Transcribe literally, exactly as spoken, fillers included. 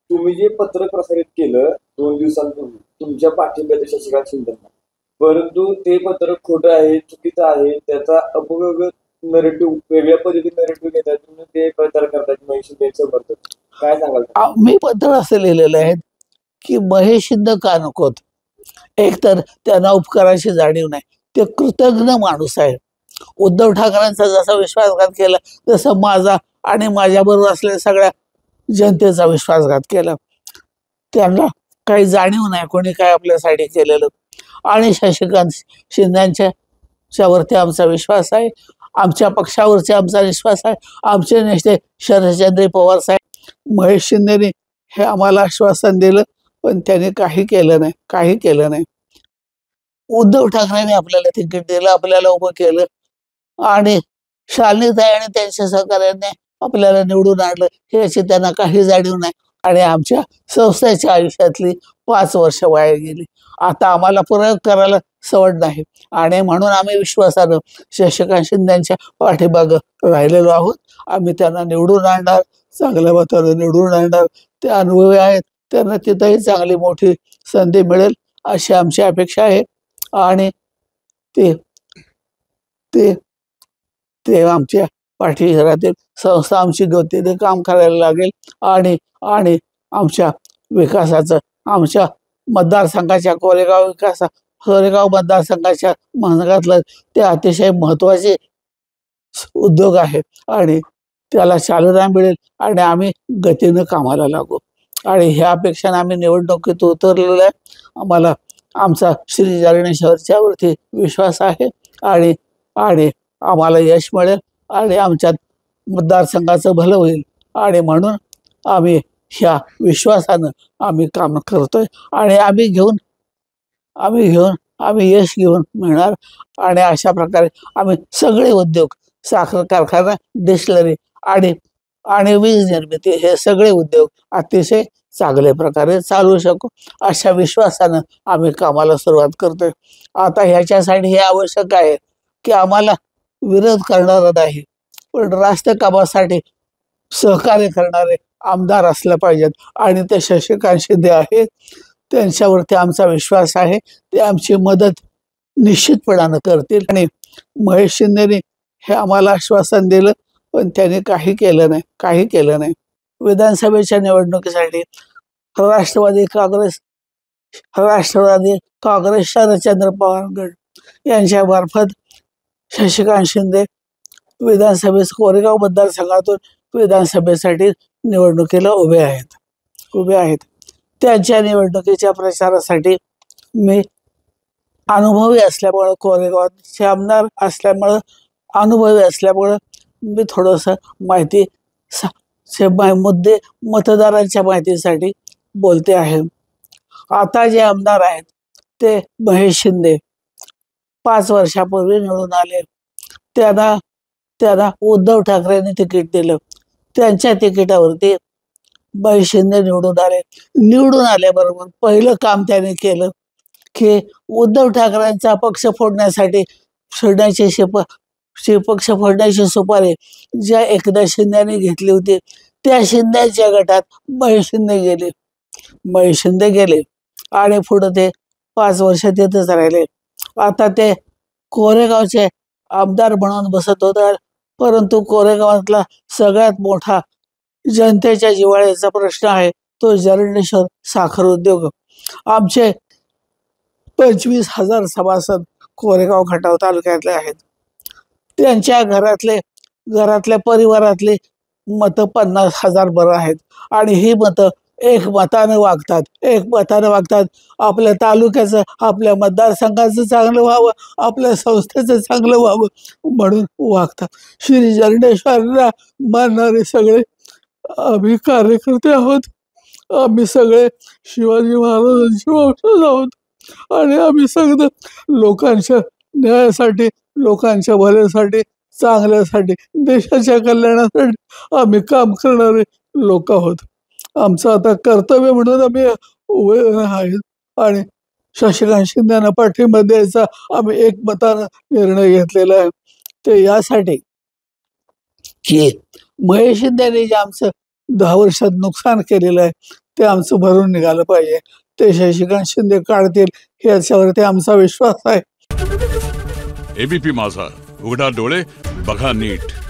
तुम्ही जे पत्र प्रसारित केलं दोन दिवसांपूर्वी तुमच्या पाठिंब्याचं शशिकांत शिंदेंना, परंतु ते पत्र खोटं आहे, चुकीचं आहे, त्याचा अपव्यय नरेटिव्ह वेगळ्या पद्धतीने नरेटिव्ह घेतात, तुम्ही ते प्रचार करतात महेश शिंदे समर्थक, काय सांगाल? मी पत्र असं लिहिलेलं आहे की महेश शिंदे का नकोत. एक तर त्यांना उपकाराची जाणीव नाही, ते कृतज्ञ माणूस आहे. उद्धव ठाकरेंचा जसा विश्वासघात केला तसं माझा आणि माझ्याबरोबर असलेल्या सगळ्या जनतेचा विश्वासघात केला. त्यांना काही जाणीव नाही कोणी काय आपल्यासाठी केलेलं. आणि शशिकांत शिंदेच्या वरती आमचा विश्वास आहे, आमच्या पक्षावरती आमचा विश्वास आहे. आमचे नेते शरदचंद्र पवार साहेब, महेश शिंदेने हे आम्हाला आश्वासन दिलं, पण त्यांनी काही केलं नाही, काही केलं नाही. उद्धव ठाकरेंनी आपल्याला तिकीट दिलं, आपल्याला उभं केलं आणि शालिनीताई आणि त्यांच्या सहकार्याने आपल्याला निवडून आणलं, याची त्यांना काही जाणीव नाही. आणि आमच्या संस्थेच्या आयुष्यातली पाच वर्ष वाया गेली. आता आम्हाला प्रयोग करायला सवड नाही आणि म्हणून आम्ही विश्वासानं शशिकांत शिंदेच्या पाठीमागं राहिलेलो आहोत. आम्ही त्यांना निवडून आणणार, चांगल्या मतानं निवडून आणणार. ते अनुभवी आहेत, त्यांना तिथंही चांगली मोठी संधी मिळेल अशी आमची अपेक्षा आहे. आणि ते ते ते आमच्या पाठी राहतील. संस्था आमची गतीने काम करायला लागेल आणि आणि आमच्या विकासाचं, आमच्या मतदारसंघाच्या कोरेगाव विकासा कोरेगाव मतदारसंघाच्या भागातलं ते अतिशय महत्त्वाचे उद्योग आहेत आणि त्याला चालना मिळेल आणि आम्ही गतीनं कामाला लागू. आणि ह्या अपेक्षाने आम्ही निवडणुकीत उतरलेलो आहे. आम्हाला आमचा श्री जारणेश्वरच्यावरती विश्वास आहे आणि आणि आम्हाला यश मिळेल आणि आमच्या मतदारसंघाचं भलं होईल. आणि म्हणून आम्ही ह्या विश्वासानं आम्ही काम करतोय आणि आम्ही घेऊन आम्ही घेऊन आम्ही यश घेऊन मिळणार. आणि अशा प्रकारे आम्ही सगळे उद्योग, साखर कारखाना, डिस्टिलरी आणि आणि वीज निर्मिती, हे सगळे उद्योग अतिशय चांगल्या प्रकारे चालू शकू अशा विश्वासानं आम्ही कामाला सुरुवात करतोय. आता ह्याच्यासाठी हे आवश्यक आहे की आम्हाला विरोध करणारा नाही, पण राष्ट्र कामासाठी सहकार्य करणारे आमदार असले पाहिजेत आणि ते शशिकांत शिंदे आहेत. त्यांच्यावरती आमचा विश्वास आहे, ते आमची मदत निश्चितपणानं करतील. आणि महेश शिंदेने हे आम्हाला आश्वासन दिलं, पण त्यांनी काही केलं नाही, काही केलं नाही. विधानसभेच्या निवडणुकीसाठी राष्ट्रवादी काँग्रेस राष्ट्रवादी काँग्रेस शरदचंद्र पवार गट यांच्यामार्फत शशिकांत शिंदे विधानसभेस कोरेगाव मतदारसंघातून विधानसभेसाठी निवडणुकीला उभे आहेत उभे आहेत त्यांच्या निवडणुकीच्या प्रचारासाठी मी अनुभवी असल्यामुळं, कोरेगावचे आमदार असल्यामुळं, अनुभवी असल्यामुळं मी थोडंसं माहिती मुद्दे मतदारांच्या माहितीसाठी बोलते आहे. आता जे आमदार आहेत ते महेश शिंदे पाच वर्षापूर्वी निवडून आले. त्यांना त्यांना उद्धव ठाकरेंनी तिकीट दिलं. त्यांच्या तिकिटावरती महेश शिंदे निवडून आले. निवडून आल्याबरोबर पहिलं काम त्याने केलं की उद्धव ठाकरेंचा पक्ष फोडण्यासाठी फोडण्याची शिप पक्ष फोडण्याची सुपारी ज्या एकदा शिंदेने घेतली होती, त्या शिंदेच्या गटात महेश शिंदे गेले महेश शिंदे गेले आणि पुढे ते पाच वर्ष तिथेच राहिले. आता ते कोरेगावचे आमदार म्हणून बसत होतात, परंतु कोरेगावातला सगळ्यात मोठा जनतेच्या जिव्हाळ्याचा प्रश्न आहे तो जरंडेश्वर साखर उद्योग. आमचे पंचवीस हजार सभासद कोरेगाव खटाव तालुक्यातले आहेत. त्यांच्या घरातले घरातल्या परिवारातले मतं पन्नास हजार बरं आहेत आणि ही मतं एक मतानं वागतात एक मतानं वागतात आपल्या तालुक्याचं, आपल्या मतदारसंघाचं चांगलं व्हावं, आपल्या संस्थेचं चांगलं व्हावं म्हणून वागतात. श्री जरंडेश्वरला मानणारे सगळे आम्ही कार्यकर्ते आहोत. आम्ही सगळे शिवाजी महाराजांचे वंशज आहोत आणि आम्ही सगळं लोकांच्या न्यायासाठी, लोकांच्या भल्यासाठी, चांगल्यासाठी, देशाच्या कल्याणासाठी आम्ही काम करणारे लोक आहोत. आमचं आता कर्तव्य म्हणून आम्ही उभे आहेत आणि शशिकांत शिंदेना पाठिंबा द्यायचा आम्ही एकमतानं निर्णय घेतलेला आहे. ते यासाठी की महेश शिंदेने जे आमचं दहा वर्षात नुकसान केलेलं आहे ते आमचं भरून निघालं पाहिजे. ते शशिकांत शिंदे काढतील याच्यावरती आमचा विश्वास आहे. एबीपी माझा, उघडा डोळे बघा नीट.